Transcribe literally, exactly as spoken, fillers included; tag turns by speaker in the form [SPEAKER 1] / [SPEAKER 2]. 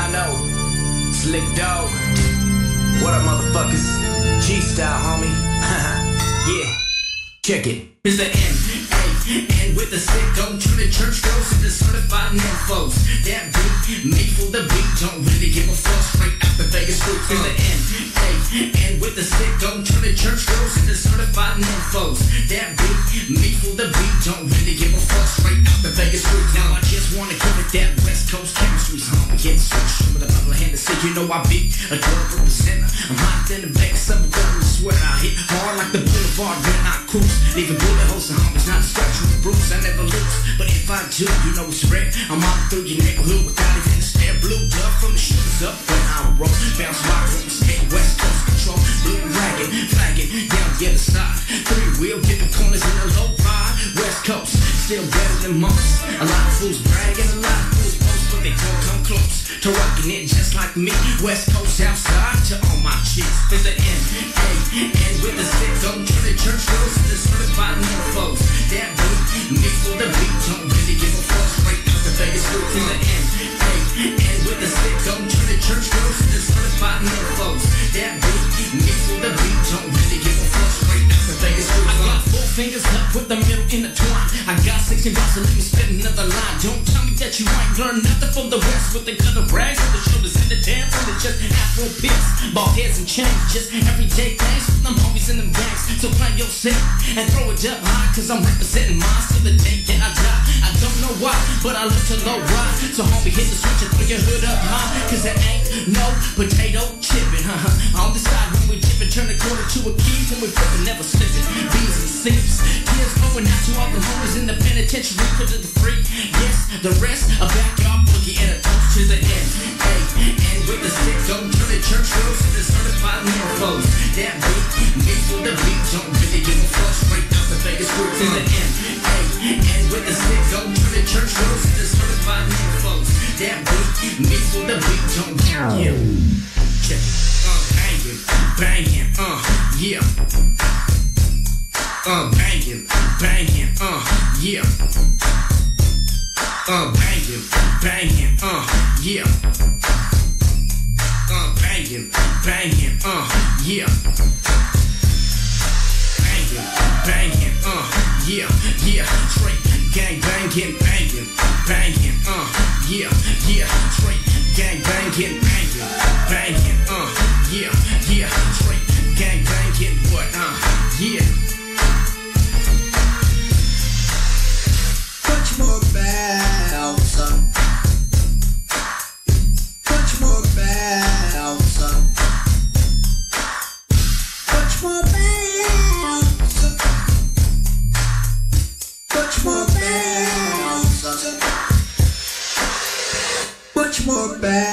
[SPEAKER 1] know. Slick Dogg. What up, motherfuckers? G-style, homie. Yeah. Check it.
[SPEAKER 2] It's the N A N with the sick. Don't turn the church girls into certified Nymphoz. That beat, made for the beat. Don't really give a fuck. Straight out the Vegas roots. It's the N A N with the sick. Don't turn the church girls into certified Nymphoz. That beat, made for the beat. Don't really give a fuck. Straight out the Vegas roots. Now I just wanna give it that West Coast chemistry. Homie, get switched with a bottle of Hennessy. You know I beat a drug representer. I'm hot in the Vegas. I'm going to swear I hit hard like the boulevard when I cruise. Leaving bullet holes and homies, not a scratch with the bruise. I never lose, but if I do, you know it's rare. I'm out through your neighborhood without even a stare. Blue dove from the shooters up when I roll. Bounce rock from the state, West Coast control. Blue ragged, flagging down the other side. Three wheel, getting corners in a low ride. West Coast, still better than most. A lot of fools bragging, a lot of fools boast, but they don't come close to rocking it just like me. West Coast outside to all my chicks. There's an N A N with the stick. Don't turn the church girls into certified Nymphoz. That beat, made for the beat. Don't really give a fuck. Straight out the Vegas roots. There's an N A N with the stick. Don't turn the church girls into certified Nymphoz. That beat, made for the beat. Don't really give a fuck. Straight out the Vegas roots. I got four fingers up with the middle intertwined. I got sixteen bars, so let me spit another line. Don't tell me that you ain't learned nothing from the West with the cut of rags on the shoulders and the dance on the chest. Afro pips, bald heads and chains, just everyday things with them homies in them gangs. So play your set and throw it up high, cause I'm representing mine till the day that I die. I don't know why, but I live to low ride. So homie, hit the switch and throw your hood up high, cause there ain't no potato chipping, huh? On the side when we dipping, turn the quarter to a key when we flipping, never slipping. Bees and seams, tears flowing out to all the homies in the penitentiary, put to the free. Yes, the rest, a backyard boogie and a toast to the N A N with the stick. Don't turn the church girls into certified Nymphoz. That beat, made for the beat. Don't really give a fuck. Straight out the Vegas roots. To the N A N with the stick. Don't turn the church girls into certified Nymphoz. That beat, made for the beat. Don't yeah. Check it. Uh, banging, banging, uh, yeah. Uh, banging, banging, uh, yeah. Uh, banging, banging, uh, yeah. Uh, banging, banging, uh, yeah. Banging, banging, uh, yeah, yeah. Straight gang banging, banging, banging, uh, yeah, yeah. Straight gang banging, banging, banging, uh, yeah, yeah. Straight gang banging, what, uh, yeah.
[SPEAKER 3] Much more bounce up. Much more bounce up. Much more bounce up. Much more bounce up. Much more bounce.